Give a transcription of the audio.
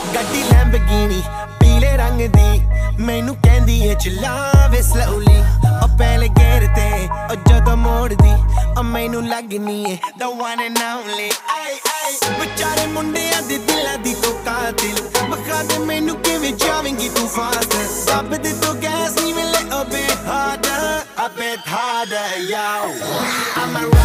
ਗੱਡੀ ਲੈਂਬਰਗਿਨੀ ਪੀਲੇ ਰੰਗ ਦੀ ਮੈਨੂੰ ਕਹਿੰਦੀ ਏ ਚਲਾਵੇ slowly ਉਹ ਪਹਿਲੇ ਗੇਰ ਤੇ ਉਹ ਜਦੋਂ ਮੋੜਦੀ ਉਹ ਮੈਨੂੰ ਲੱਗਨੀ ਏ the one and only ਵਿਚਾਰੇ ਮੁੰਡਿਆਂ ਦੇ ਦਿਲਾਂ ਦੀ ਤੂੰ ਕਾਤਿਲ ਮਖਾ ਦੇ ਮੈਨੂੰ ਕਿਵੇਂ ਜਾਵੇਂਗੀ ਤੂੰ ਫਾਸਟ ਰੱਬ ਦੇ ਤੋਂ ਗੈਸ ਨਹੀਂ ਮਿਲੇ a bit harder yo I'm a